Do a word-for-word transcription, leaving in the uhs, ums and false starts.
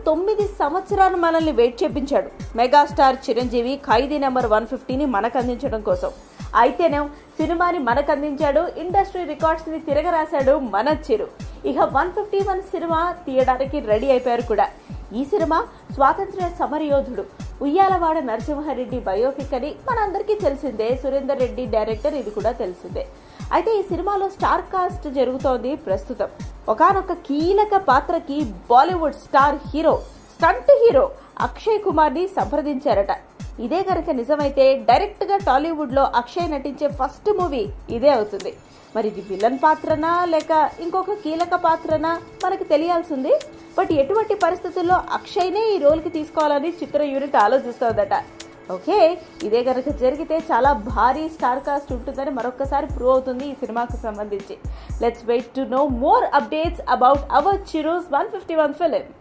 తొమ్మిది సంవత్సరాలు మనల్ని వెయిట్ చేపించాడు megastar Chiranjeevi Khaidi number one ఫిఫ్టీని మనకు అందించడం కోసం. అయితేనే సినిమాని మనకు అందించాడు, ఇండస్ట్రీ రికార్డ్స్ ని తిరగరాశాడు మన చిరు. ఇక వన్ ఫిఫ్టీ వన్ సినిమా తీయడానికి రెడీ అయిపోయారు కూడా. ఈ సినిమా స్వాతంత్ర్య సమరయోధుడు ఉయ్యాలవాడ నరసింహారెడ్డి బయోపిక్ అని మనందరికీ తెలిసిందే. సురేందర్ రెడ్డి డైరెక్టర్, ఇది కూడా తెలిసిందే. అయితే ఈ సినిమాలో స్టార్ కాస్ట్ జరుగుతోంది ప్రస్తుతం. ఒకానొక కీలక పాత్రకి Bollywood star hero, stunt hero Akshay Kumar ని సంప్రదించారట. ఇదే కనుక నిజమైతే డైరెక్ట్ గా టాలీవుడ్ లో అక్షయ్ నటించే ఫస్ట్ మూవీ ఇదే అవుతుంది. మరి ఇది విలన్ పాత్రనా లేక ఇంకొక కీలక పాత్రనా మనకి తెలియాల్సింది. బట్ ఎటువంటి పరిస్థితుల్లో అక్షయ్నే ఈ రోల్ కి తీసుకోవాలని చిత్ర యూనిట్ ఆలోచిస్తోందట. ఓకే, ఇదే కనుక జరిగితే చాలా భారీ స్టార్ కాస్ట్ ఉంటుందని మరొకసారి ప్రూవ్ అవుతుంది ఈ సినిమాకు సంబంధించి. Let's wait to know more updates about our Chiru's one fifty one film.